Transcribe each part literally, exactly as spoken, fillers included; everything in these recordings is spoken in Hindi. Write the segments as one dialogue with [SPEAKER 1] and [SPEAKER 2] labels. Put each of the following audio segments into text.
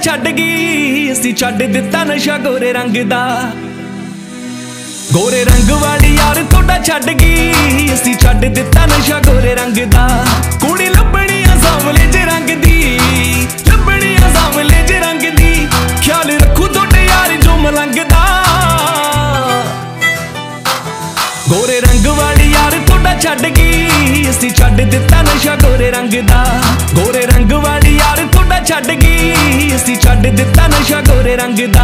[SPEAKER 1] छड्ड गई, असी छड्ड दिता नशा गोरे रंग दा। गोरे रंग वाली यार तोड़ा छड्ड गई, असी छड्ड दिता नशा गोरे रंग दा। कुड़ी लभनी आ सांवले जे रंग दी, लभनी आ सांवले जे रंग दी, ख्याल रखू तोड़े यार जो मलंग दा। गोरे रंग वाली यार तोड़ा छड्ड गई, असी छड्ड दिता नशा गोरे रंग दा। गोरे रंग वाली यार तोड़ा छड्ड गई, असी छड्ड दिता नशा गोरे रंग दा।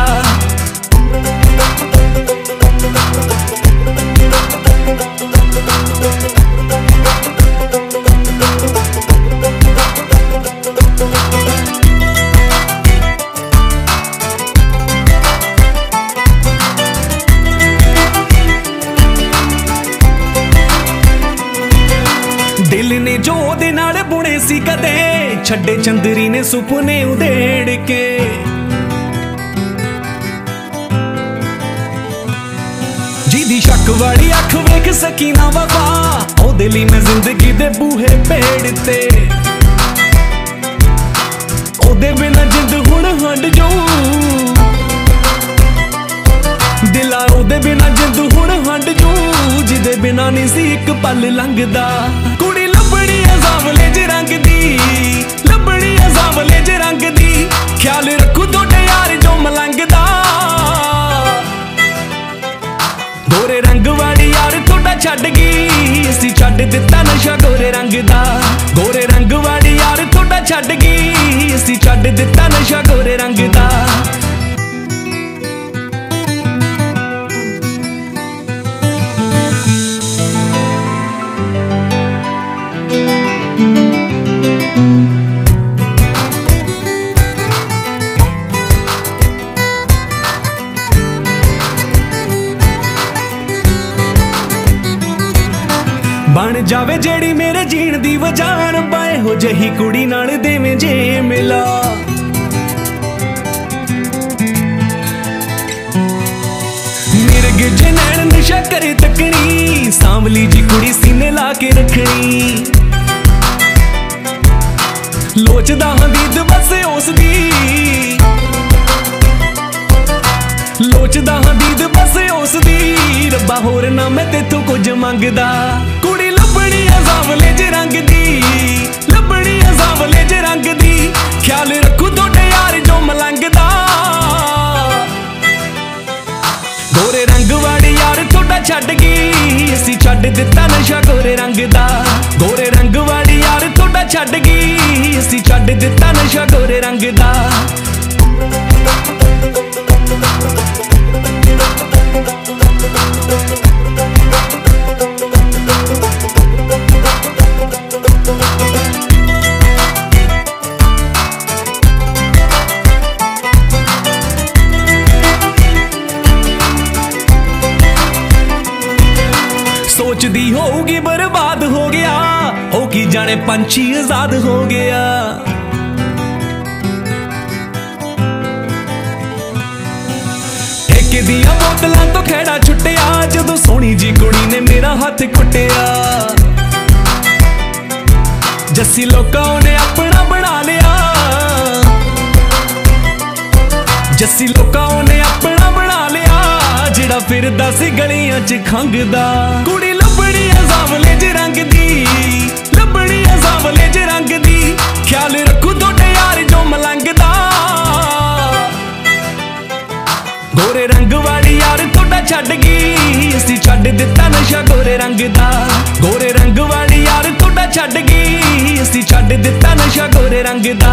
[SPEAKER 1] दिल ने जो दे नाल बुने सी कदे, छड्डे चंदरी ने सुपने उधेड़ के। जिदी शक वाली अख वेख सकी ना वफा, ओदे लई मैं जिंदगी दे बूहे पेड़ते। ओदे बिना जिंद हुण हंड जाऊं, दिला ओदे बिना जिंद हुण हंड जाऊं, जिदे बिना नहीं सी एक पल लंघदा। कुड़ी लभनी आ सांवले जे रंग दी, लभनी आ सांवले जे रंग दी, ख्याल रखू तोड़े यार जो मलंग दा। गोरे रंग वाली यार तोड़ा छड्ड गई, असी छड्ड दिता नशा गोरे रंग दा। गोरे रंग वाली यार तोड़ा छड्ड गई, असी छड्ड दिता नशा गोरे रंग दा। बन जावे जेड़ी मेरे जीण दी वजान, बाए हो जही कुड़ी नाल देवें जे मिला। मेरे गिजे नैन नशा करे तकनी, सांवली जी कुड़ी सीने ला के रखनी। लोचदा हां दीद बस उस दी, लोचदा हां दीद बस उस दी, रब्बा होर ना मैं तेथों कुछ मंगदा। कुड़ी लभनी आ सांवले जे रंग दी, लभनी आ सांवले जे रंग दी, ख्याल रखू तोड़े यार जो मलंग दा। गोरे रंग वाली यार तोड़ा छड्ड गई, असी छड्ड दिता नशा गोरे रंग दा। गोरे रंग वाली यार तोड़ा छड्ड गई, असी छड्ड दिता नशा गोरे रंग दा। सोचदी होगी बर्बाद हो गया, हो की जाने पंछी आजाद हो गया। ठेके दिया बोतलां तो खेड़ा छुट्टिया, जदों सोहनी जी कुड़ी ने मेरा हाथ कुटिया। जस्सी लोकां ने अपना बना लिया, जस्सी लोकां ने अपना बना लिया, जिहड़ा फिरदा सी गलियां च खंघदा। कुड़ी लभनी आ सांवले जे रंग दी, लभनी आ सांवले जे रंग दी, ख्याल रखू तोड़े यार जो मलंग दा। गोरे रंग वाली यार तोड़ा छड्ड गई, असी छड्ड दिता नशा गोरे रंग दा। गोरे रंग वाली यार तोड़ा छड्ड गई, असी छड्ड दिता नशा गोरे रंग दा।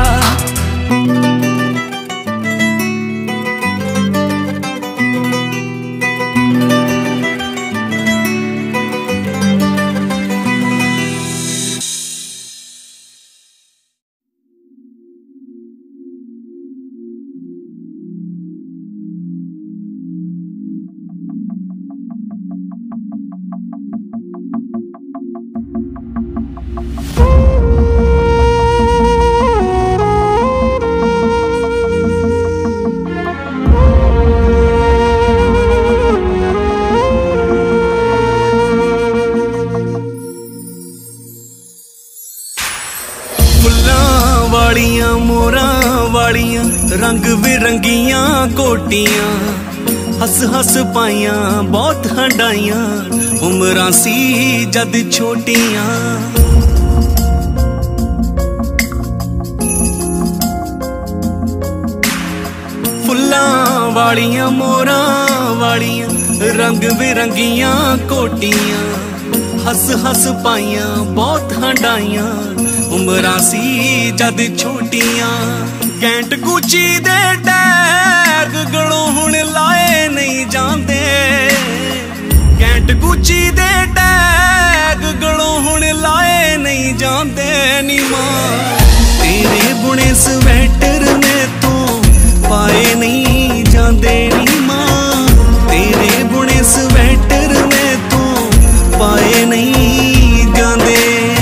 [SPEAKER 1] कोटियां हस हस पाइयां बहुत हंडाइयां उमरां सी जद छोटियां फुल्लां वालियां मोरां वालियां रंग बिरंगियां कोटियां हस हस पाइयां बहुत हंडाइयां उमरां सी जद छोटियां कैंट गुची दे टैग गलों हुण लाए नहीं जांदे कैंट गुची दे टैग गलों हुण लाए नहीं जांदे नी मां तेरे बुने स्वेटर में तो पाए नहीं जांदे नी मां तेरे बुने स्वेटर में तो पाए नहीं जांदे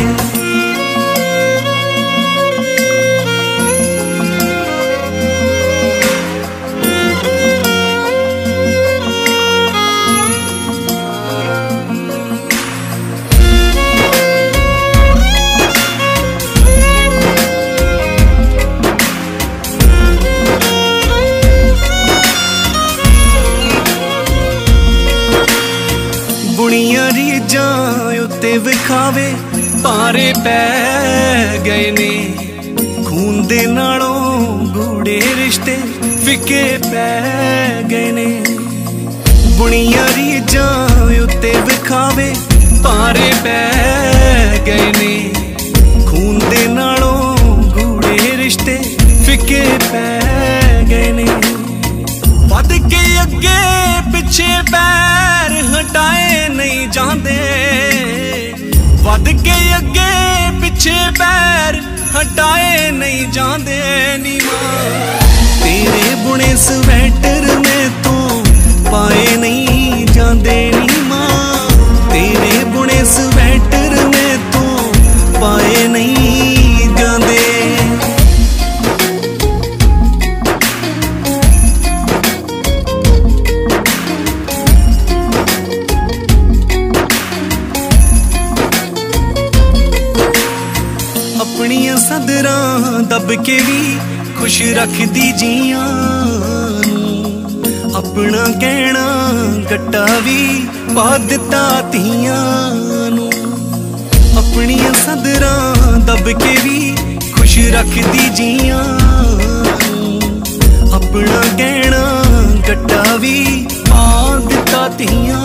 [SPEAKER 1] बुनिया रीजां उत्ते विखावे पारे पै गए ने खून दे नालों गूढ़े रिश्ते फिके पै गए ने बुनिया रीजां उत्ते विखावे पारे पै गए ने खून दे नालों गूढ़े रिश्ते फिके पै गए ने वध के अगे पिछे पैर हटाए नहीं जांदे वध के अगे पिछे पैर हटाए नहीं जांदे नी मां तेरे बुने स्वेटर में तो पाए नहीं जांदे नी मां तेरे बुने स्वेटर में तो पाए नहीं जांदे अपनियां सदरां दब के भी खुश रखदी जियां अपना कहना गट्टा भी पा दिता तियां अपनियां सदरां दब के भी खुश रखदी जियां अपना कहना गट्टा भी पा दिता तियां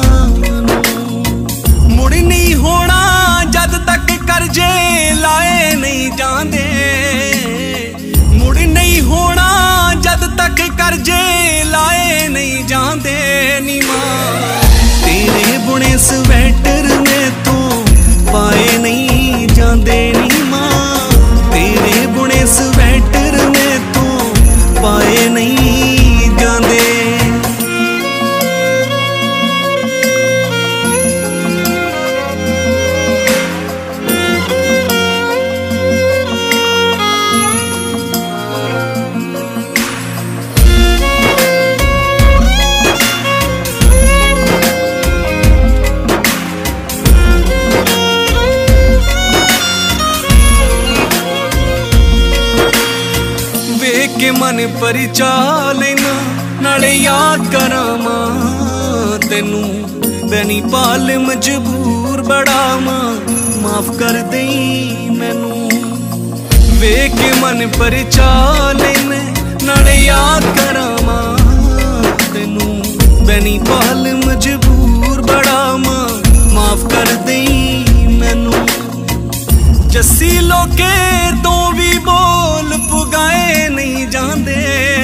[SPEAKER 1] मुड़ नहीं होना जद तक करजे लाए नहीं जांदे मुड़ नहीं होना जद तक करजे लाए नहीं जांदे नी मां तेरे बुने स्वेटर में तो पाए नहीं जांदे नी मां तेरे बुने स्वेटर में तो पाए नहीं जांदे के मन परिचा लेना नाले याद करा मां तेनू बैनी पाल मजबूर बड़ा मां माफ कर दई मैनू वे के मन परिचा लेना नाले याद करा मां तेनू बैनी पाल मजबूर बड़ा मां माफ कर दई मैनू जस्सी लोके तो भी बोल पुगाए नहीं जांदे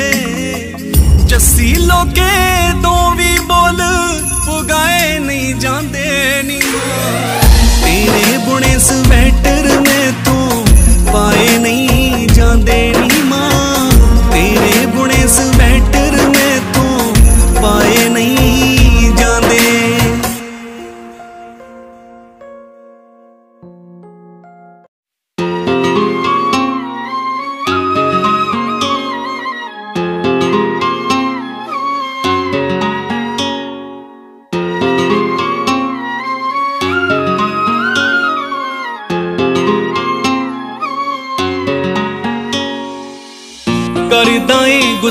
[SPEAKER 1] जस्सी लोके तो भी बोल पुगाए नहीं जांदे नी तेरे बुने स्वेटर में तो पाए नहीं जांदे नी मां तेरे बुने स्वेटर में तो पाए नहीं जांदे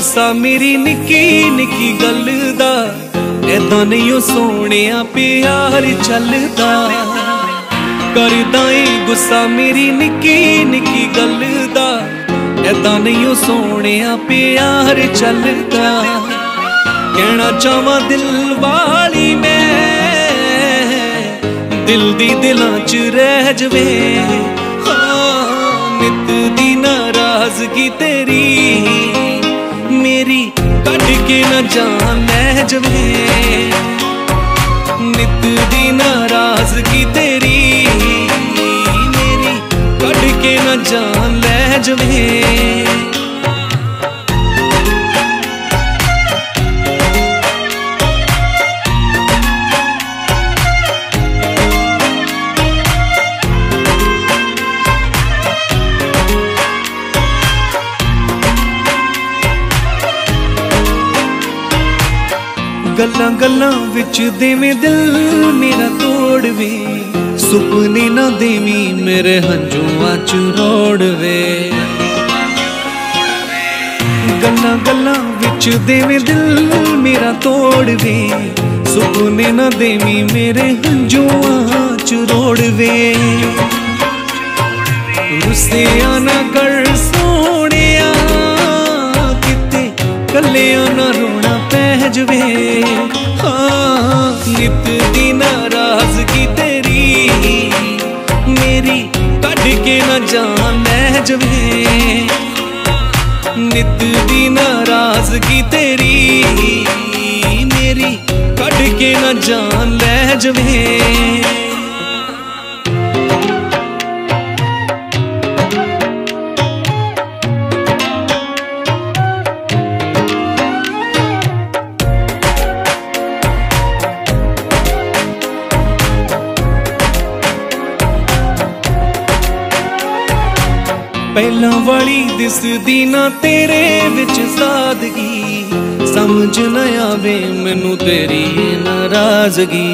[SPEAKER 1] गुस्सा मेरी निक्की निक्की गल दा, ऐदां नहीं सोहणिया प्यार चलदा। करदा ए गुस्सा मेरी निक्की निक्की गल दा, ऐदां नहीं सोहणिया प्यार चलदा। कहना चाहवां दिल वाली मैं, दिल दी दिलां च रह जवे। नित दी नाराजगी तेरी मेरी कट के न जान ले जवे। नित दी नाराजगी तेरी मेरी कट के न जान ले जवे। गल्लां गल्लां विच देवें दिल मेरा तोड़वे, सुपने ना देवी मेरे हंजुआं च रोड़वे। गल्लां गल्लां विच देवें दिल मेरा तोड़वे, सुपने ना देवी मेरे हंजुआं च रोड़वे। रुसिया ना कर सोहणिया, किते कल्लिया ना रोना पै जवे। हाँ नित दी नाराजगी तेरी मेरी कट के न जान ले जवे। नित दी नाराजगी तेरी मेरी कट के न जान ले जवे। पहला वाली दिसदी ना तेरे विच सादगी, समझ न आवे मैनू तेरी नाराजगी।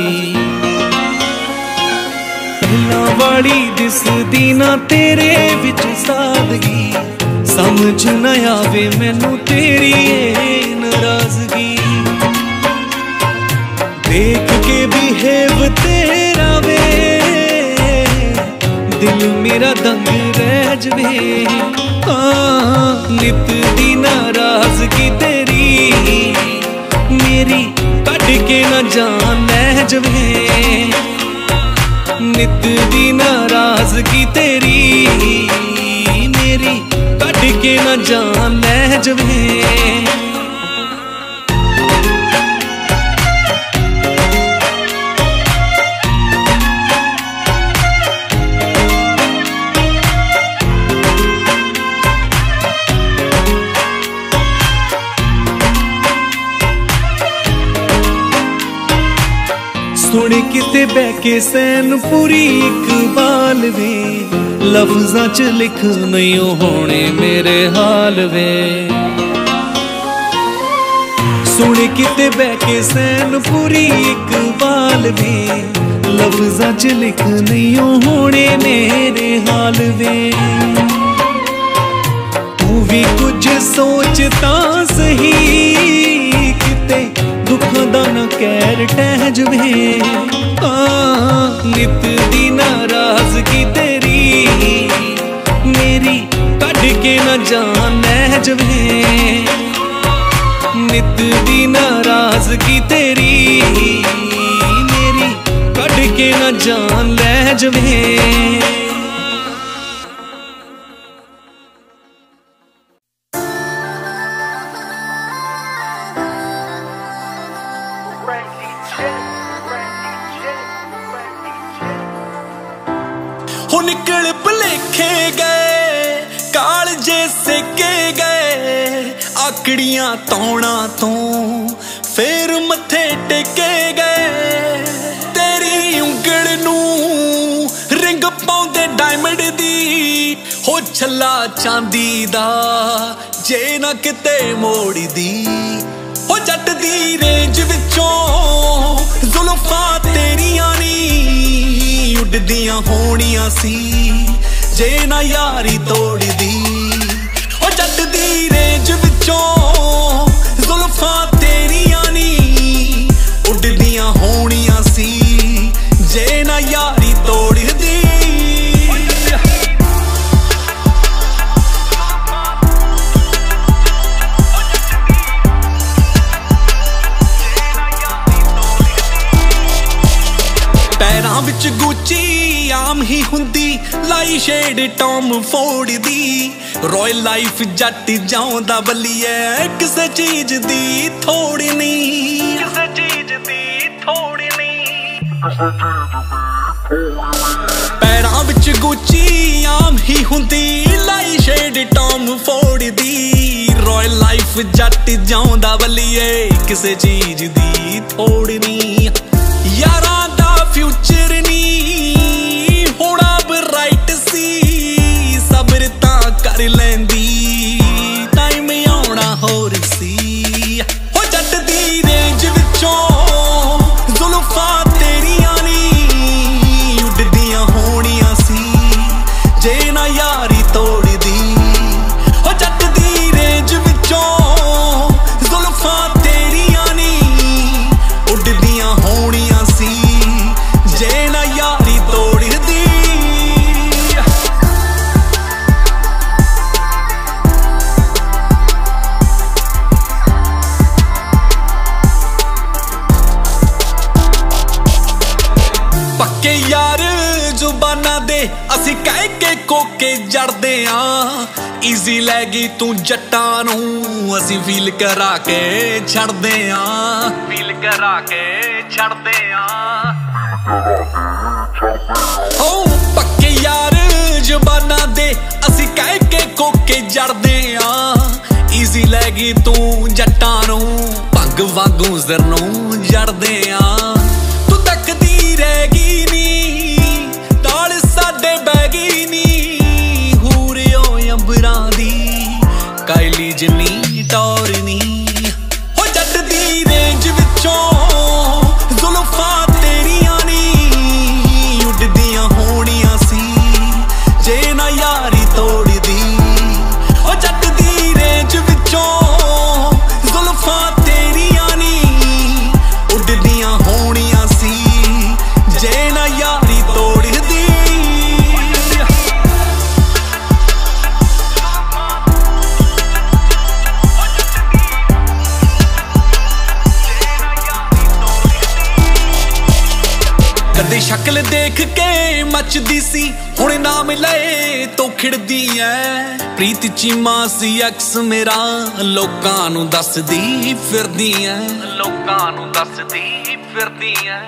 [SPEAKER 1] पहला वाली दिसदी ना तेरे विच सादगी, समझ न आवे मैनू तेरी नाराजगी। देख के बिहेव तेरा वे, दिल मेरा दंग रह जवे। हाँ नित दी नाराजगी तेरी मेरी कट के न जान ले जवे। नित दी नाराजगी तेरी मेरी कट के न जान ले जवे। सुन किते बह के सैन पूरी इकबाल वे, लफ्जां च लिख नहीं होने मेरे हाल वे। सुन किते बह के सैन पूरी इकबाल वे, लफ्जां च लिख नहीं होने मेरे हाल वे। तू भी कुछ सोचता सही, किते दुखां दा ना कहर टह जवे। हाँ नित दी नाराजगी तेरी मेरी कट के न जान ले जवे। नित दी नाराजगी तेरी मेरी कट के न जान ले जवे। हो निकल भलेखे गए, कालजे सेके गए, आकड़ियां तौणा तो फिर मत्थे टेके गए। तेरी उंगल नू रिंग पाउंदे डायमंड दी, हो छल्ला चांदी दा जे ना किते मोड़ी दी। हो जट दी रेंज विचों जुल्फां तेरियां नी उड़दियां होनियां सी जे ना यारी तोड़ दी। ओ जट दी रेंज विच विचों जुल्फां तेरियां नी उड़दियां होणियां सी जे ना यारी तोड़दी। पैरां विच गुची आम ही हुंदी लाई शेड टॉम फोर्ड दी रॉयल लाइफ जट जाउंदा बल्लिए किसे चीज दी थोड़ नहीं किसे चीज दी थोड़ नहीं। पैरां विच गुची आम ही हुंदी लाई शेड टॉम फोर्ड दी रॉयल लाइफ जट जाउंदा बल्लिए किसे चीज दी थोड़ नहीं। यारां दा फ्यूचर नी होना ब्राइट सी सब्र तां कर लैंदी टाइम आउणा होर सी। हो जट दी रेंज विचों जुल्फां तेरियां नी उड़दियां होणियां सी जे ना यारी तोड़दी। हो जट दी रेंज विचों जुल्फां तेरियां नी उड़दियां होणियां सी जे ना यारी तोड़दी। पक्के यार जुबाना दे असी कह के कोके जड़दे आ इजी लै गई तू जट्टां नूं असी फील करा के छड़दे आ फील करा के छड़दे आ। ओ पक्के यार जुबाना दे असी कह के कोके जड़दे आ इजी लै गई तू जट्टां नूं भंग वांगू सिर नूं जड़दे आ। तू तकदी रह गई नी ताल साडे बह गई नी हूरियो अंबरां दी कायली जिन्नी टौर नी। हो जट दी रेंज विचों जुल्फां तेरियां नी उड़दियां होणियां सी जे ना यारी तोड़दी। हो जट दी रेंज विचों जुल्फां तेरियां नी उड़दियां होणियां सी जे ना यारी तोड़दी। कदे शक्ल देख के मचदी सी हुण नाम लए तो खिड़दी ऐ प्रीत चीमा सी अक्स मेरा लोकां नूं दसदी फिरदी ऐ लोकां नूं दसदी फिरदी ऐ।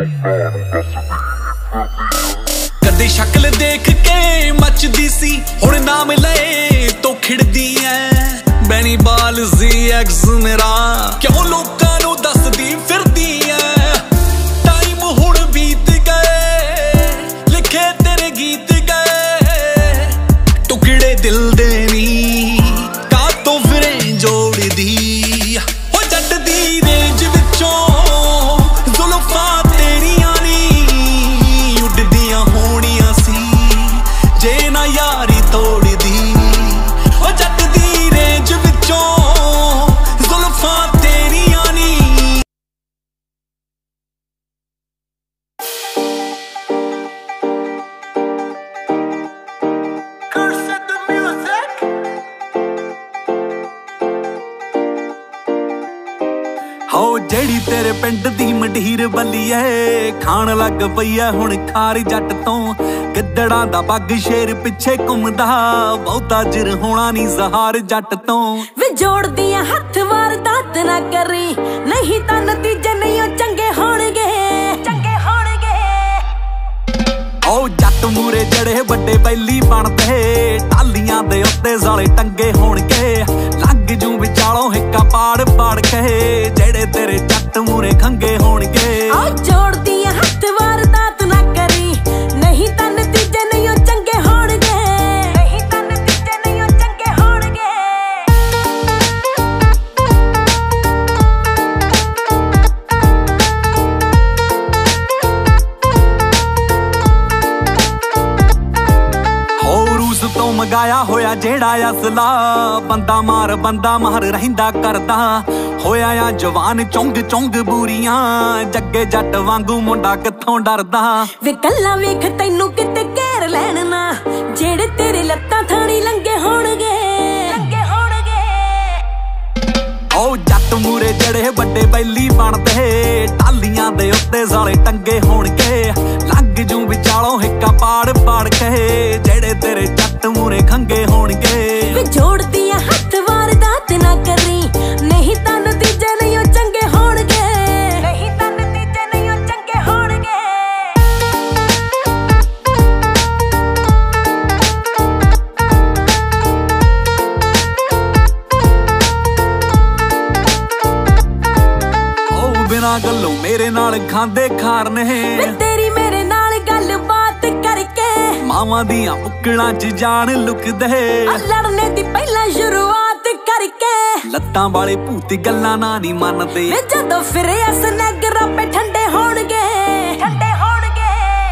[SPEAKER 1] कदे शक्ल देख के मचदी सी हुण नाम लए तो खिड़दी ऐ बैनी बाल सी अक्स मेरा क्यों लोकां नूं दसदी फिरदी ऐ। टाइम हुण बीत गए लिखे तेरे गीत गए टुकड़े दिल दे नी का तो फिरें जोड़दी। हो जट दी रेंज विचों जुल्फां तेरियां नी उड़दियां होणियां सी जे ना यारी तोड़दी। हो जट दी रेंज विचों जुल्फां तेरियां नी। हो जेड़ी तेरे पिंड दी मंडीर बल्लीए खाण लग पई ऐ हुण खार जट तो गिद्दड़ां दा पग शेर पिछे घुमदा बहुता चिर होना नी जहार जट तो।
[SPEAKER 2] वे जोड़दियां हत्थ वार दात ना करी नहीं तां नतीजे नहीं चंगे होणगे चंगे होणगे।
[SPEAKER 1] ओ जट मूरे जड़े बड़े बैली बनदे टालियां दे उत्ते साले टंगे होणगे लग जू विचालों हिक्का पाड़ पाड़ के जेड़े तेरे जट मूरे खंगे होणगे।
[SPEAKER 2] ओ जोड़दियां हत्थ वार दात ना करी नहीं तां नतीजे नहीं चंगे होणगे नहीं तां नतीजे नहीं चंगे होणगे।
[SPEAKER 1] ਲਗਾਇਆ ਹੋਇਆ ਜਿਹੜਾ ਅਸਲਾ ਬੰਦਾ ਮਾਰ ਬੰਦਾ ਮਾਰ ਰਹਿੰਦਾ ਕਰਦਾ ਹੋਇਆ ਆ ਜਵਾਨ ਚੁੰਗ ਚੁੰਗ ਬੂਰੀਆਂ ਜੱਗੇ ਜੱਟ ਵਾਂਗੂ ਮੁੰਡਾ ਕਿੱਥੋਂ ਡਰਦਾ
[SPEAKER 2] ਵੇ ਕੱਲਾ ਵੇਖ ਤੈਨੂੰ ਕਿਤੇ ਘੇਰ ਲੈਣ ਨਾ ਜਿਹੜੇ ਤੇਰੇ ਲੱਤਾਂ ਥਾਣੀ ਲੰਗੇ ਹੋਣਗੇ ਲੰਗੇ ਹੋਣਗੇ
[SPEAKER 1] ਓ ਜੱਟ ਮੂਰੇ ਜਿਹੜੇ ਵੱਡੇ ਬੈਲੀ ਬਣਦੇ ਟਾਲੀਆਂ ਦੇ ਉੱਤੇ ਸਾਲੇ ਟੰਗੇ ਹੋਣਗੇ ਲੱਗ ਜੂ ਵਿਚਾਲੋਂ ਹਿੱਕਾ ਪਾੜ ਪਾੜ ਕੇ ਜਿਹੜੇ ਤੇਰੇ ਜੱਟ ਮੂਰੇ ਖੰਗੇ ਹੋਣਗੇ
[SPEAKER 2] ਵੇ ਜੋੜਦੀਆਂ ਹੱਥ ਵਾਰਦਾਤ ਨਾ ਕਰੀ ਨਹੀਂ ਤਾਂ ਨਤੀਜੇ ਨਹੀਂ ਉਹ ਚੰਗੇ ਹੋਣਗੇ ਨਹੀਂ ਤਾਂ ਨਤੀਜੇ ਨਹੀਂ ਉਹ ਚੰਗੇ ਹੋਣਗੇ
[SPEAKER 1] ਓ ਬਿਨਾਂ ਗੱਲੋਂ ਮੇਰੇ ਨਾਲ ਖਾਂਦੇ ਖਾਰ ਨੇ
[SPEAKER 2] ਵੇ ਤੇਰੀ ਮੇਰੇ ਨਾਲ ਗੱਲਬਾਤ ਕਰਕੇ
[SPEAKER 1] ਮਾਵਾਂ ਦੀਆਂ ਉਕਲਾਂ 'ਚ ਜਾਨ ਲੁਕਦੇ
[SPEAKER 2] ਲੜਨੇ ਦੀ ਪਹਿਲਾਂ ਸ਼ੁਰੂਆਤ ਕਰਕੇ
[SPEAKER 1] ਲੱਤਾਂ ਵਾਲੇ ਭੂਤ ਗੱਲਾਂ ਨਾ ਨਹੀਂ ਮੰਨਦੇ
[SPEAKER 2] ਵੇ ਜਦੋਂ ਫਿਰਿਆ ਸਨੈਗਰ ਆਪੇ ਠੰਡੇ ਹੋਣਗੇ ਠੰਡੇ ਹੋਣਗੇ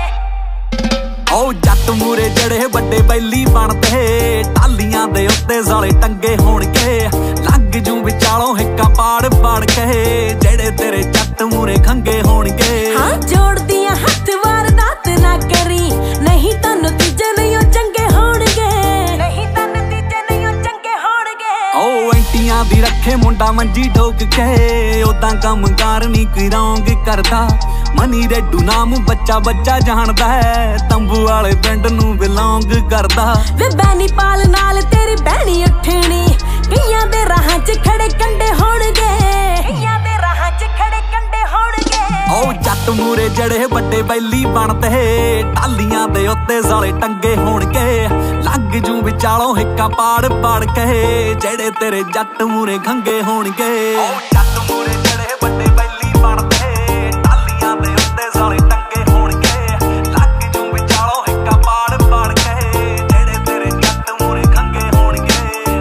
[SPEAKER 1] ਓ ਜੱਟ ਮੂਰੇ ਜਿਹੜੇ ਵੱਡੇ ਬੈਲੀ ਬਣਦੇ ਟਾਲੀਆਂ ਦੇ ਉੱਤੇ ਸਾਲੇ ਟੰਗੇ ਹੋਣਗੇ ਲੱਗ ਜੂ ਵਿਚਾਲੋਂ ਹਿੱਕਾ ਪਾੜ ਪਾੜ ਕੇ ਜਿਹੜੇ ਤੇਰੇ ਜੱਟ ਮੂਰੇ ਖੰਗੇ ਹੋਣਗੇ
[SPEAKER 2] ਹਾਂ ਜੋੜਦੀਆਂ ਹੱਥ ਵਾਰਦਾਤ ਨਾ ਕਰੀ ਨਹੀਂ ਤਾਂ ਨਤੀਜੇ ਨਹੀਂ ਉਹ ਚੰਗੇ ਹੋਣਗੇ ਨਹੀਂ ਤਾਂ ਨਤੀਜੇ ਨਹੀਂ ਉਹ ਚੰਗੇ ਹੋਣਗੇ
[SPEAKER 1] ਓ ਐਂਟੀਆਂ ਦੀ ਰੱਖੇ ਮੁੰਡਾ ਮੰਜੀ ਠੋਕ ਕੇ ਉਦਾਂ ਕੰਮ ਕਾਰ ਨਹੀਂ ਕੋਈ ਰੌਂਗ ਕਰਦਾ ਮਨੀ ਰੈਡੂ ਨਾਮ ਬੱਚਾ ਬੱਚਾ ਜਾਣਦਾ ਹੈ ਤੰਬੂ ਵਾਲੇ ਪਿੰਡ ਨੂੰ ਬਿਲੋਂਗ ਕਰਦਾ
[SPEAKER 2] ਵੇ ਬੈਨੀ ਪਾਲ ਨਾਲ ਤੇਰੀ ਬਹਿਣੀ ਉੱਠਣੀ ਕਈਆਂ ਦੇ ਰਾਹਾਂ 'ਚ ਖੜੇ ਕੰਡੇ ਹੋਣਗੇ ਕਈਆਂ ਦੇ ਰਾਹਾਂ 'ਚ ਖੜੇ ਕੰਡੇ ਹੋਣਗੇ
[SPEAKER 1] ਓ ਜੱਟ ਮੂਰੇ ਜਿਹੜੇ ਵੱਡੇ ਬੈਲੀ ਬਣਦੇ ਟਾਲੀਆਂ ਦੇ ਉੱਤੇ ਸਾਲੇ ਟੰਗੇ ਹੋਣਗੇ ਲੱਗ ਜੂ ਵਿਚਾਲੋਂ ਹਿੱਕਾ ਪਾੜ ਪਾੜ ਕੇ ਜਿਹੜੇ ਤੇਰੇ ਜੱਟ ਮੂਰੇ ਖੰਗੇ ਹੋਣਗੇ ਓ ਜੱਟ ਮੂਰੇ ਜਿਹੜੇ ਵੱਡੇ ਬੈਲੀ ਬਣਦੇ ਟਾਲੀਆਂ ਦੇ ਉੱਤੇ ਸਾਲੇ ਟੰਗੇ ਹੋਣਗੇ ਲੱਗ ਜੂ ਵਿਚਾਲੋਂ ਹਿੱਕਾ ਪਾੜ ਪਾੜ ਕੇ ਜਿਹੜੇ ਤੇਰੇ ਜੱਟ ਮੂਰੇ ਖੰਗੇ ਹੋਣਗੇ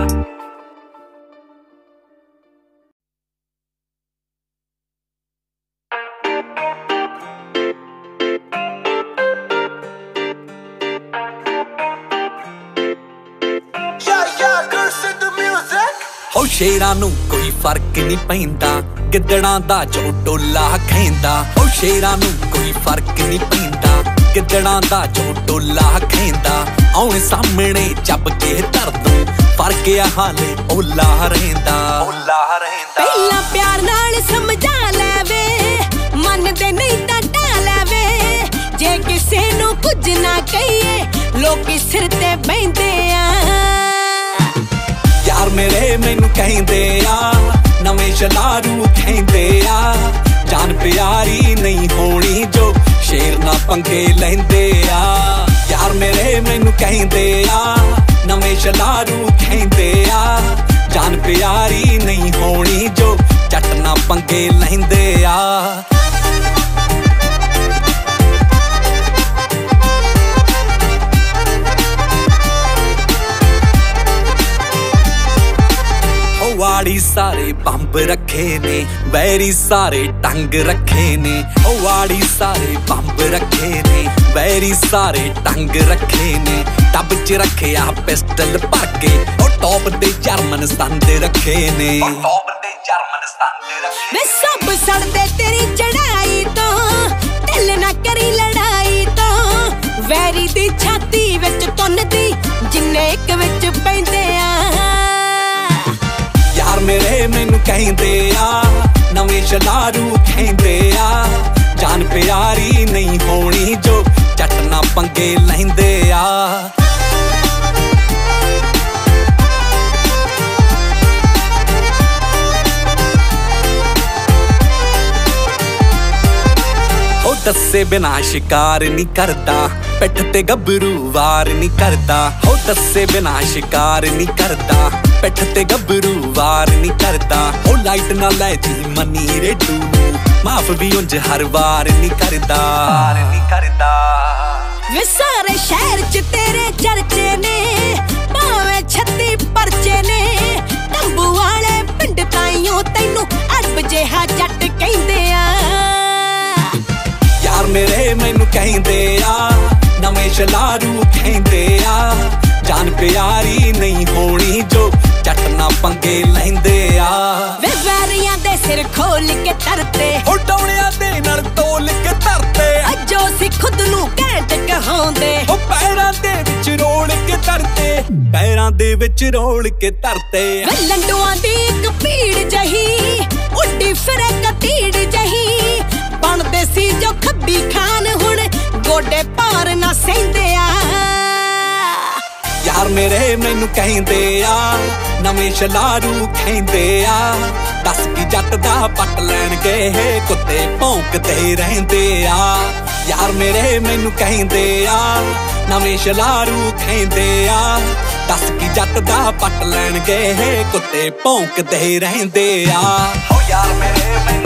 [SPEAKER 1] ਹੋ ਸ਼ੇਰਾਂ ਨੂੰ ਕੋਈ ਫਰਕ ਨਹੀਂ ਪੈਂਦਾ ਗਿੱਦੜਾਂ ਦਾ ਜੋ ਟੋਲਾ ਖੈਂਦਾ ਹੋ ਸ਼ੇਰਾਂ ਨੂੰ ਕੋਈ ਫਰਕ ਨਹੀਂ ਪੈਂਦਾ ਗਿੱਦੜਾਂ ਦਾ ਜੋ ਟੋਲਾ ਖੈਂਦਾ ਆਉਂ ਸਾਹਮਣੇ ਚੱਬ ਕੇ ਧਰ ਦੂੰ ਫਰਕ ਆ ਹਾਲੇ ਓਲਾ ਰਹਿੰਦਾ ਓਲਾ ਰਹਿੰਦਾ
[SPEAKER 2] ਪਹਿਲਾਂ ਪਿਆਰ ਨਾਲ ਸਮਝਾ ਲੈਵੇ ਮੰਨਦੇ ਨਹੀਂ ਤਾਂ ਢਾ ਲੈਵੇ ਜੇ ਕਿਸੇ ਨੂੰ ਕੁਝ ਨਾ ਕਹੀਏ ਲੋਕੀ ਸਿਰ ਤੇ ਬਹਿੰਦੇ ਆ
[SPEAKER 1] ਯਾਰ ਮੇਰੇ ਮੈਨੂੰ ਕਹਿੰਦੇ ਆ ਨਵੇਂ ਸ਼ਲਾਰੂ ਕਹਿੰਦੇ ਆ ਜਾਨ ਪਿਆਰੀ ਨਹੀਂ ਹੋਣੀ ਜੋ ਸ਼ੇਰ ਨਾ ਪੰਗੇ ਲੈਂਦੇ ਆ ਯਾਰ ਮੇਰੇ ਮੈਨੂੰ ਕਹਿੰਦੇ ਆ ਨਵੇਂ ਸ਼ਲਾਰੂ ਕਹਿੰਦੇ ਆ ਜਾਨ ਪਿਆਰੀ ਨਹੀਂ ਹੋਣੀ ਜੋ ਜੱਟ ਨਾ ਪੰਗੇ ਲੈਂਦੇ ਆ ਵਾੜੀ ਸਾਰੇ ਬੰਬ ਰੱਖੇ ਨੇ ਵੈਰੀ ਸਾਰੇ ਟੰਗ ਰੱਖੇ ਨੇ ਓ ਵਾੜੀ ਸਾਰੇ ਬੰਬ ਰੱਖੇ ਨੇ ਵੈਰੀ ਸਾਰੇ ਟੰਗ ਰੱਖੇ ਨੇ ਟੱਬ 'ਚ ਰੱਖਿਆ ਪਿਸਟਲ ਭਰ ਕੇ ਓ ਟੌਪ ਦੇ ਜਰਮਨ ਸੰਦ ਰੱਖੇ ਨੇ ਓ ਟੌਪ ਦੇ ਜਰਮਨ ਸੰਦ ਰੱਖੇ
[SPEAKER 2] ਵੇ ਸਭ ਸੜਦੇ ਤੇਰੀ ਚੜਾਈ ਤੋਂ ਢਿੱਲ ਨਾ ਕਰੀ ਲੜਾਈ ਤੋਂ ਵੈਰੀ ਦੀ ਛਾਤੀ ਵਿੱਚ ਤੁੰਨਦੀ ਜਿੰਨੇ ਇੱਕ ਵਿੱਚ ਪੈਂਦੇ ਆ
[SPEAKER 1] ਯਾਰ ਮੇਰੇ ਮੈਨੂੰ ਕਹਿੰਦੇ ਆ ਨਵੇਂ ਸ਼ਲਾਰੂ ਕਹਿੰਦੇ ਆ ਜਾਨ ਪਿਆਰੀ ਨਹੀਂ ਹੋਣੀ ਜੋ ਜੱਟ ਨਾ ਪੰਗੇ ਲੈਂਦੇ ਆ ਉਹ ਦੱਸੇ ਬਿਨਾ ਸ਼ਿਕਾਰ ਨਹੀਂ ਕਰਦਾ ਪਿੱਠ ਤੇ ਗੱਭਰੂ ਵਾਰ ਨਹੀਂ ਕਰਦਾ ਉਹ ਦੱਸੇ ਬਿਨਾ ਸ਼ਿਕਾਰ ਨਹੀਂ ਕਰਦਾ ਪਿੱਠ ਤੇ ਗੱਭਰੂ ਵਾਰ ਨਹੀਂ ਕਰਦਾ ਉਹ ਲਾਈਟ ਨਾ ਲੈ ਜੀ ਮਨੀ ਰੇਡੂ ਨੂੰ ਮਾਫ ਵੀ ਉਂਝ ਹਰ ਵਾਰ ਨਹੀਂ ਕਰਦਾ ਵਾਰ ਨਹੀਂ ਕਰਦਾ
[SPEAKER 2] ਵੇ ਸਾਰੇ ਸ਼ਹਿਰ 'ਚ ਤੇਰੇ ਚਰਚੇ ਨੇ ਭਾਵੇਂ ਛੱਤੀ ਪਰਚੇ ਨੇ ਤੰਬੂ ਵਾਲੇ ਪਿੰਡ ਤਾਈਓ ਤੈਨੂੰ ਅੜਬ ਜਿਹਾ ਜੱਟ ਕਹਿੰਦੇ ਆ
[SPEAKER 1] ਯਾਰ ਮੇਰੇ ਮੈਨੂੰ ਕਹਿੰਦੇ ਆ ਨਵੇਂ ਸ਼ਲਾਰੂ ਕਹਿੰਦੇ ਆ ਜਾਨ जान प्यारी नहीं होनी जो जट ना पंगे लैंदे आ
[SPEAKER 2] वे वैरियां दे सिर खोल के तरते
[SPEAKER 1] ओ डौलियां दे नाल तोल के तरते
[SPEAKER 2] अजो सी खुद नू घैंट कहांदे
[SPEAKER 1] ओ पैरां दे विच रोल के तरते पैरां दे विच रोल के तरते
[SPEAKER 2] वे लंडुआं दी इक भीड़ जही उड्डी फिरे कतीड़ जही बनदे सी जो खब्बी खान हुण गोडे पार ना सहिंदे आ
[SPEAKER 1] यार मेरे मैनू कहिंदे आ नवें शलारू खैंदे आ दस की जट दा पट लैण गए कुत्ते भौंकदे रहिंदे आ यार मेरे मैनू कहिंदे आ नवें शलारू खैंदे आ दस की जट दा पट लैण गए कुत्ते भौंकदे रहिंदे आ हो यार मेरे मैनू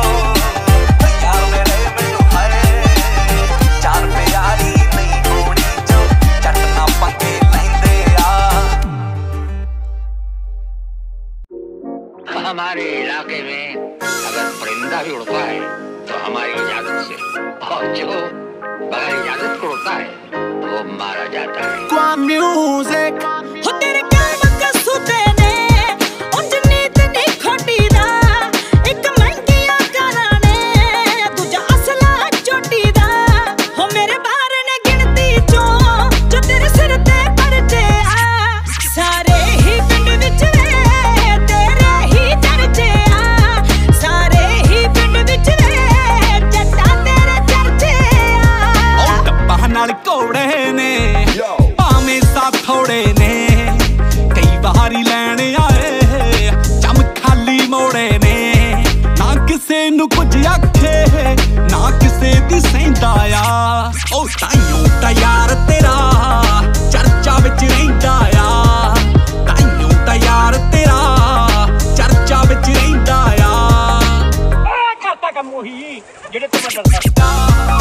[SPEAKER 3] हमारे इलाके में अगर परिंदा भी उड़ता है तो हमारी इजाजत से, और जो बगैर इजाजत को उड़ता है तो वो मारा जाता है।
[SPEAKER 2] म्यूजिक हो तेरे काम कसूते ने उंज नीत नहीं खोटी दा एक महंगिया कराने दूजा असला चोटी दा हो मेरे बार ने गिनती चो जो तेरे सिर ते परचे आ सारे ही पिंड विच
[SPEAKER 1] घोड़े ने भावें सा थोड़े ने कई बारी लैण आए चम खाली मोड़े ने ना किसे नू कुछ आखे ना किसे दी सहिंदा आ ओ ताइयों ता यार तेरा चर्चा विच रहिंदा आ ताइयों ता यार तेरा चर्चा विच रहिंदा आ
[SPEAKER 4] खाता का मोही जेड़े तो मैं डरदा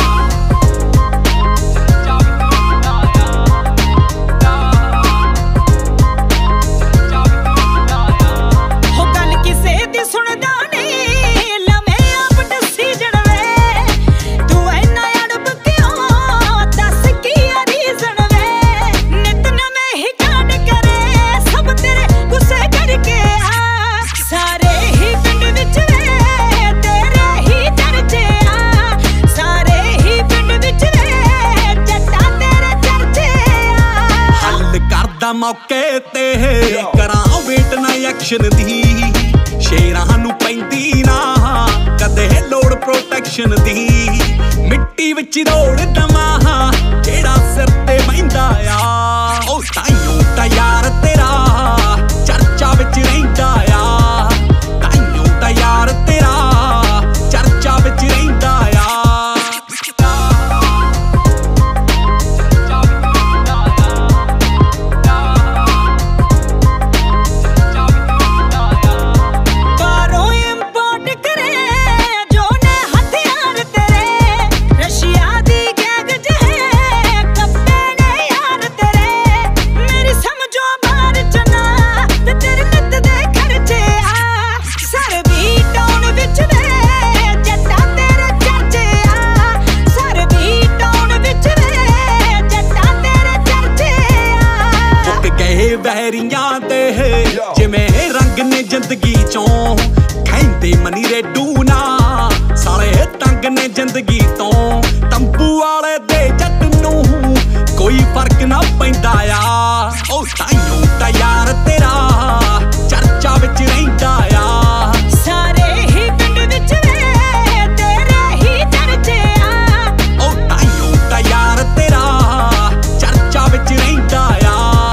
[SPEAKER 1] मौके ते करां वेट ना एक्शन दी शेरां नू पैंदी ना कदे लोड़ प्रोटेक्शन दी मिट्टी विच रोड़ दमा जेड़ा सिर ते बहिंदा आ ओ ताइयों ता यार तेरा चर्चा विच रहिंदा आ ताइयों ता यार तेरा चर्चा विच रहिंदा आ वैरियां दे जिवें रंग ने जिंदगी चों खैंदे मनी रेडू ना साले तंग ने जिंदगी तो तंबू वाले दे जट नू कोई फर्क ना पैंदा आ ओ ताइयों ता यार तेरा चर्चा विच रहिंदा आ
[SPEAKER 2] सारे ही पिंड विच तेरे ही चर्चे आ
[SPEAKER 1] ओ ताइयों ता यार तेरा चर्चा विच रहिंदा आ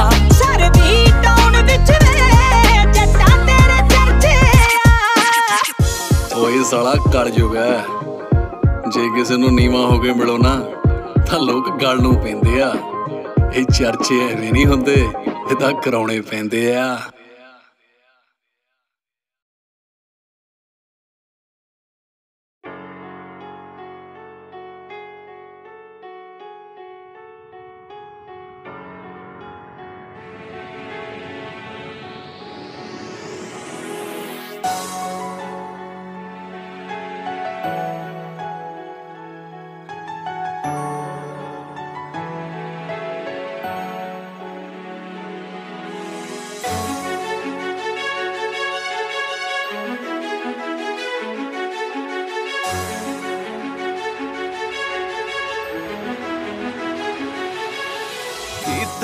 [SPEAKER 5] साला कलयुग है जे किसी नू नीवा हो के मिलो ना तां लोग गल नू पैंदे आ ये चर्चे एवें नहीं हुंदे ये तां कराउणे पैंदे आ।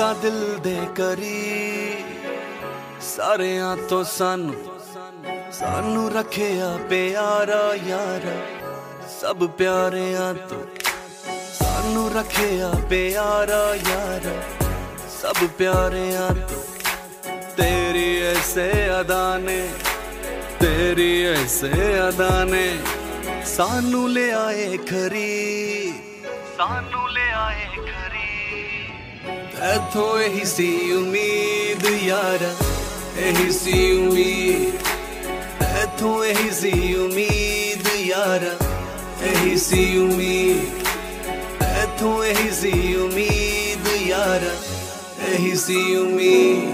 [SPEAKER 5] तां दिल दे करीब सारियां तो सानू सानू रखिया प्यारा यारा सब प्यारियां तो सानू रखिया प्यारा यारा सब प्यारियां तो तेरी ऐसे अदा ने तेरी ऐसे अदा ने सानू ले आए खरीब सानू ले आए खरीब ऐथों यही सी उम्मीद यारा यही सी उम्मीद ऐथों यही सी उम्मीद यारा यही सी उम्मीद ऐथों यही सी उम्मीद यारा यही सी उम्मीद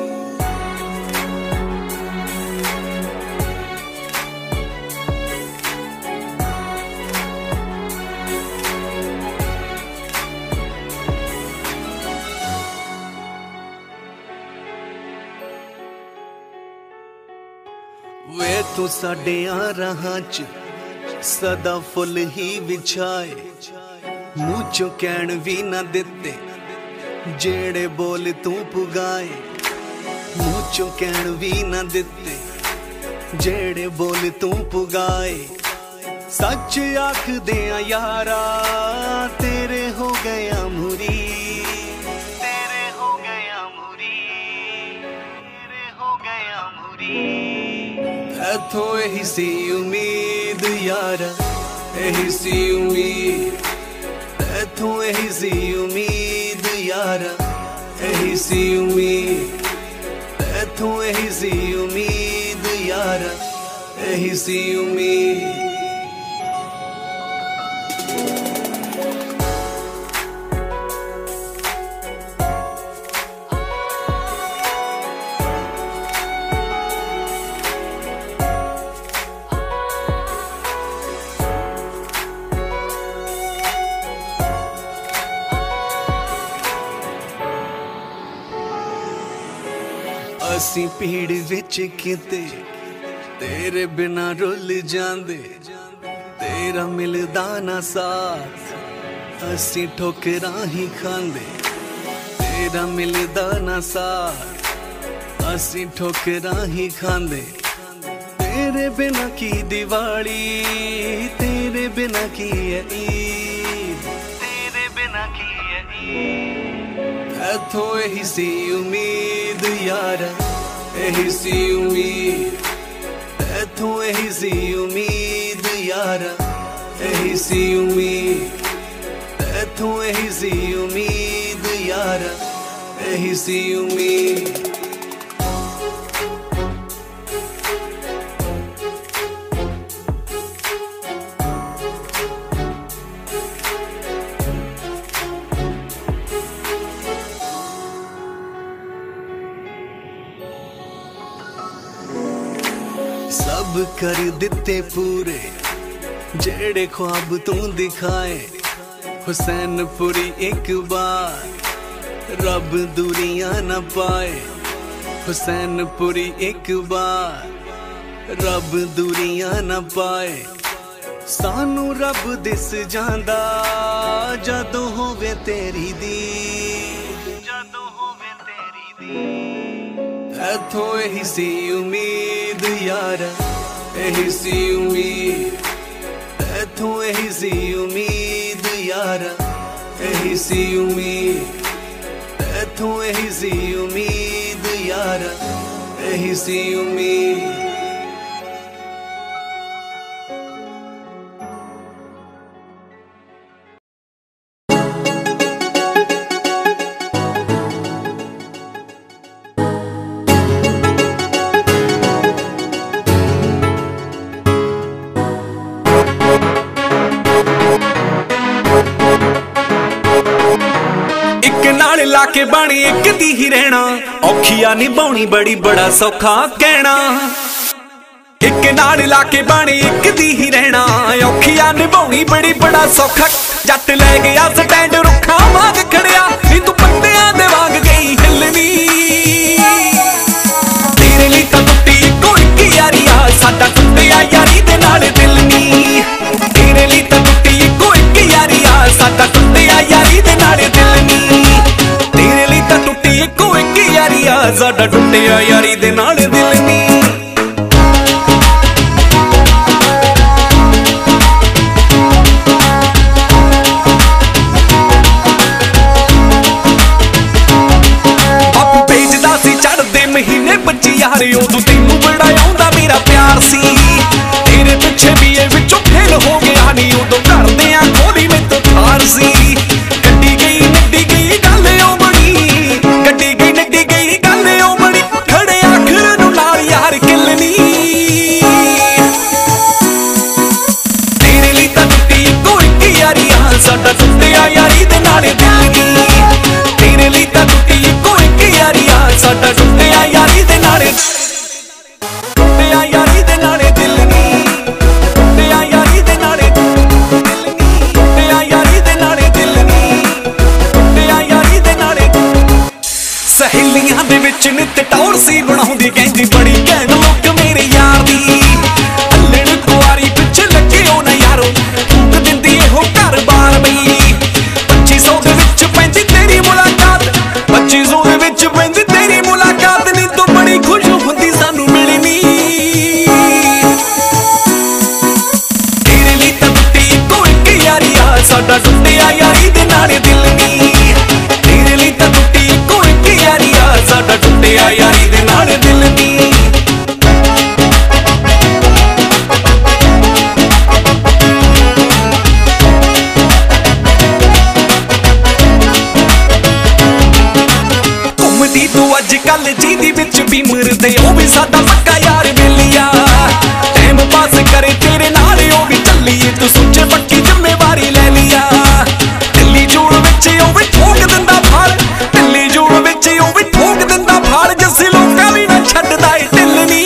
[SPEAKER 5] वे तू साडियां राहां च सदा फुल ही विछाए मूंह चों कहण भी ना दिते जेड़े बोल तू पुगाए मूंह चों कहण भी ना दिते जेड़े बोल तू पुगाए सच आख दियां यारा तेरे हो गया मुरी तेरे हो गया मुरी तेरे हो गया मुरी ऐथों यही सी उम्मीद यारा यही सी उम्मीद ऐथों यही सी उम्मीद यारा यही सी उम्मीद ऐथों यही सी उम्मीद यारा यही सी उम्मीद असी भीड़ विच किते तेरे बिना रुल जांदे तेरा मिलदा ना साथ असी ठोकरां ही खांदे तेरा मिलदा ना साथ असी ठोकरां ही खांदे तेरे बिना की दिवाली तेरे बिना की है ईद तेरे बिना की है ईद ऐथों यही सी उम्मीद यारा यही सी उम्मीद ऐथों यही सी उम्मीद यारा यही सी उम्मीद ऐथों यही सी उम्मीद यारा यही सी उम्मीद सब कर दिते पूरे जेड़े ख्वाब तू दिखाए हुसैनपुरी एक बार रब दूरियां न पाए हुसैनपुरी एक बार रब दूरियां न पाए सानू रब दिस जांदा जदों होवे तेरी दी जदों होवे तेरी दी ऐथों यही सी उम्मीद यारा यही सी उम्मीद ऐथों यही सी उम्मीद यारा यही सी उम्मीद ऐथों यही सी उम्मीद यारा यही सी उम्मीद
[SPEAKER 1] लाके बाणी एक दी ही रहना औखिया निभाउणी बड़ी बड़ा सौखा कहना एक नाल लाके बाणी एक दी ही रहना औखिया निभाउणी बड़ी बड़ा सौखा जट ले गया स्टैंड रुखा वांग खड़िया नी तू पत्तियां दे वांग गई हिलनी तेरे लिए तां टुट्टी कोई की यारिया साडा टुट्टिया यारी दे नाल दिल नी तेरे लिए तां टुट्टी कोई की यारिया साडा टुट्टिया यारी दे नाल दिल नी तेरे लिए साडा टुटिया यारी दे नाल दिल नी। बापू भेजदा सी चढ़दे महीने पच्ची यार उदों तैनू बड़ा आउंदा मेरा प्यार सी। तेरे पिछे भी ये विचों फेल हो गया नी उदों करदियां खोली मैं तो थार सी। गड्डी गई नड्डी गई गल ओ बड़ी, गड्डी गई नड्डी गई गल ओ बड़ी, खड़े आखिर नूं नाल यार किलनी। तेरे लिए तां टुटी इक्को इक यारी आ साडा टुटिया यारी दे नाल दिल नी। तेरे लिए तां टुटी इक्को इक यारी आ साडा टुटिया यारी दे नाल, टुटिया यारी दे नाल दिल नी। टुटिया यारी दे नाल दिल नी, टुटिया यारी दे नाल दिल नी, टुटिया यारी दे नाल। सहेलियां दे विच नित टौर सी बनाउंदी कहंदी बड़ी घैंट लुक मेरे यार दी। अल्लड़ कुआरी पिछे लगे ओ ना यारो फूक दिंदी एहो घर बार बई। पच्ची सौ दे विच पैंदी तेरी मुलाकात, पच्ची सौ दे विच पैंदी तेरी मुलाकात नी। तू बड़ी खुश हुंदी सानू मिलनी। तेरे लिए तां टुटी इक्को इक यारी आ साडा टुटिया यारी दे नाल दिल नी। तेरे लिए तां टुटी इक्को इक यारी आ साडा टुटिया यारी दे नाल दिल नी। घुमदी तू अज कल जीदी विच भी मरदे ओ भी साडा पक्का यार बेलिया। टाइम पास करे तेरे नाल ओ भी चलिए तू सोचे पक्की जिम्मेवारी ले लिया। दिल्ली जोड़ विच ओ भी ठोक दिंदा फाड़, दिल्ली जोड़ विच ओ भी ठोक दिंदा फाड़, जस्सी लोकां भी ना छड्डदा ए ढिलनी।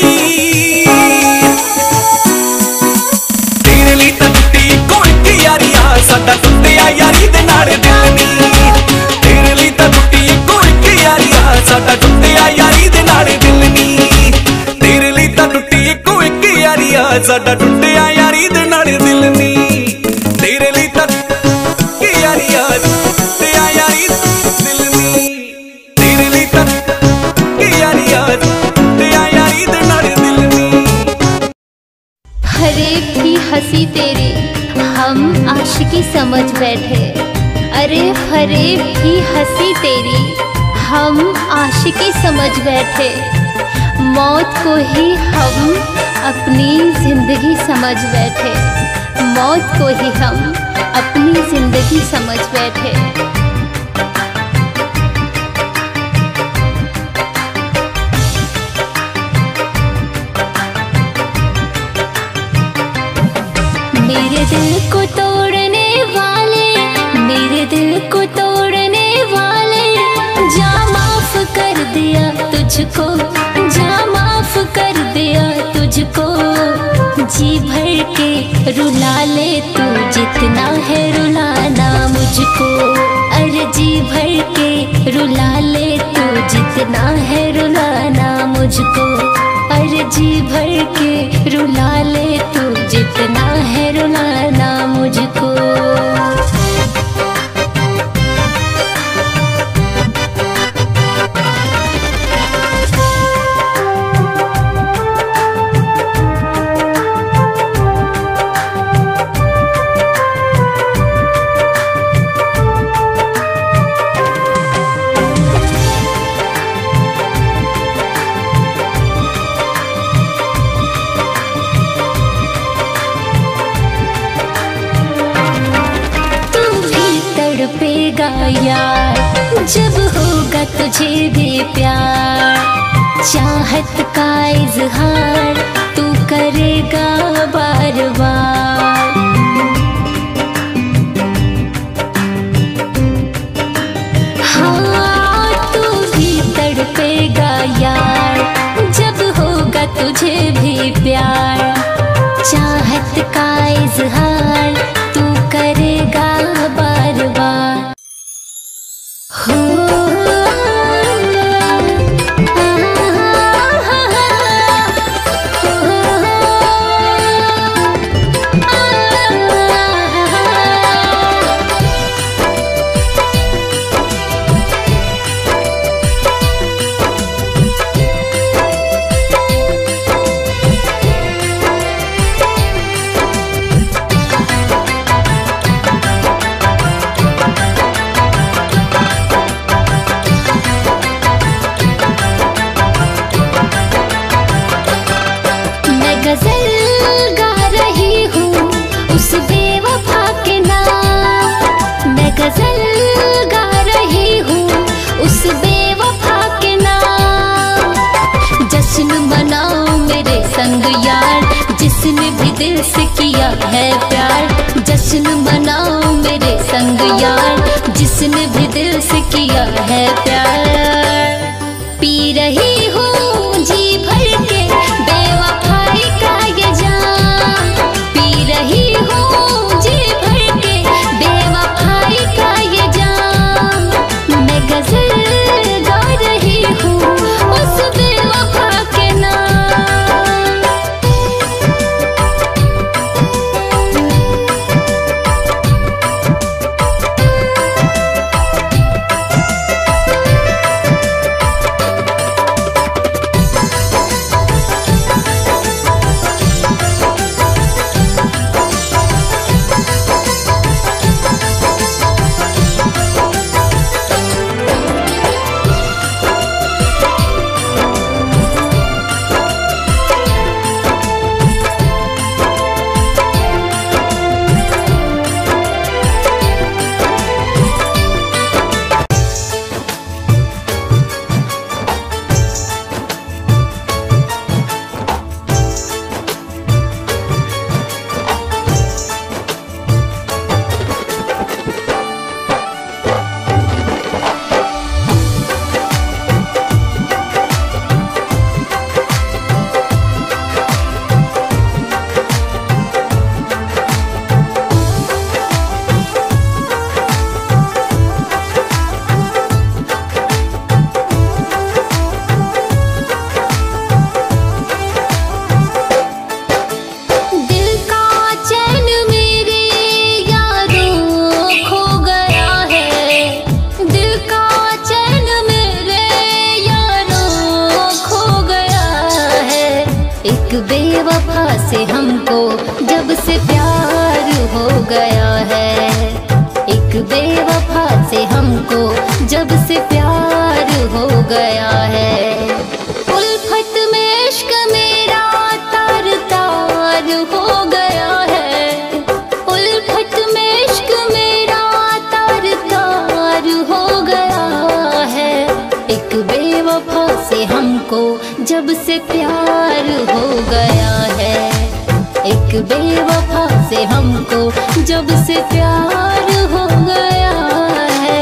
[SPEAKER 1] तेरे लिए तां टुटी इक्को इक यारी आ साडा टुटिया यारी दे नाल दिल नी। तेरे लिए तां टुटी इक्को इक यारी आ साडा टुटिया यारी दे नाल दिल नी। तेरे लिए तां टुटी इक्को इक यारी आ साडा टुटिया यारी दे नाल दिल नी। तेरे लिए तां यारी आ टुटिया यारी दिल नी। तेरे लिए तां यारी आ टुटिया यारी दे नाल दिल नी।
[SPEAKER 6] फरेब की हंसी तेरी हम आशिकी समझ बैठे। अरे फरेब की हंसी तेरी हम आशिकी समझ बैठे। मौत को ही हम अपनी जिंदगी समझ बैठे। मौत को ही हम अपनी जिंदगी समझ बैठे। मेरे दिल को तोड़ने वाले, मेरे दिल को तोड़ने वाले, जा माफ कर दिया तुझको, जा माफ कर दिया तुझको। जी भर के रुला ले तू जितना है रुलाना मुझको। अरे जी भर के रुला ले तू जितना है रुलाना मुझको। अरे जी भर के रुला ले तू जितना है रुलाना मुझको। यार जब होगा तुझे भी प्यार, चाहत का इजहार तू करेगा बार बार। हाँ तू भी तड़पेगा यार, जब होगा तुझे भी प्यार, चाहत का इजहार तू करेगा बार बार। आ बेवफा से हमको जब से प्यार हो गया है, एक बेवफा से हमको जब से प्यार हो गया है। उल्फत में इश्क मेरा तार तार हो गया है, उल्फत में इश्क मेरा तार तार हो गया है। एक बेवफा से हमको जब से प्यार हो गया है, एक बेवफा से हमको जब से प्यार हो गया है।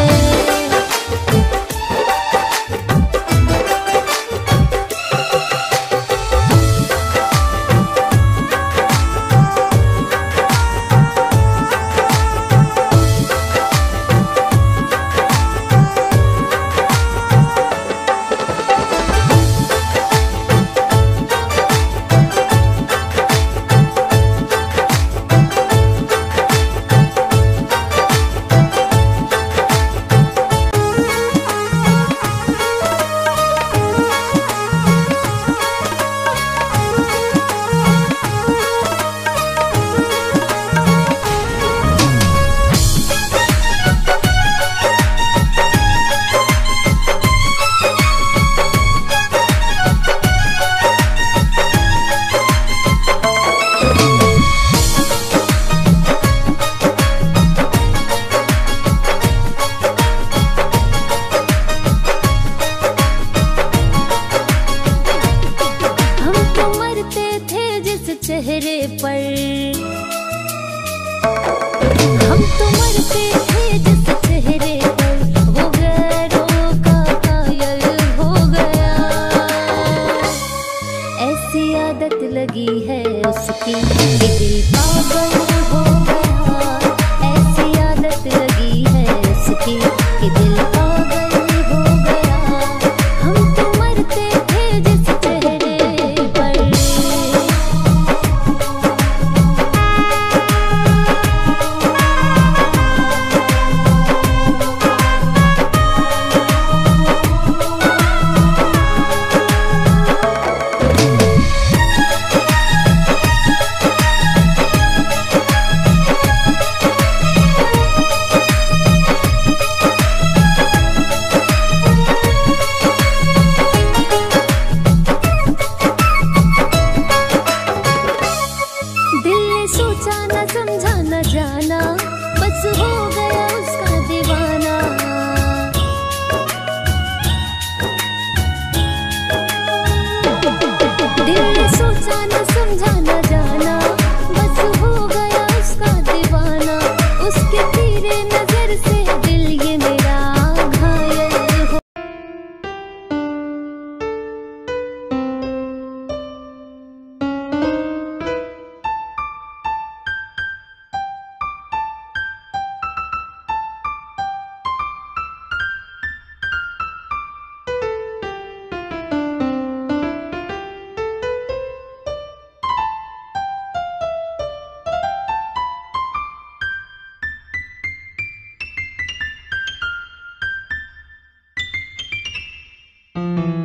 [SPEAKER 6] चेहरे पर हम तो मरते थे जिस चेहरे पर, वो गैरों का कायल हो गया। ऐसी आदत लगी है उसकी कि दिल पागल हो गया, ऐसी आदत लगी है उसकी कि दिल पागल हो गया। हम तो मरते थे जिस चेहरे पर। सोचा न समझा न जाना, बस हो गया उसका दीवाना। दिल ने सोचा न समझा न जाना, बस हो गया उसका दीवाना। उसके तीरे नजर से दिल ये मेरा घायल हो।
[SPEAKER 1] Thank you.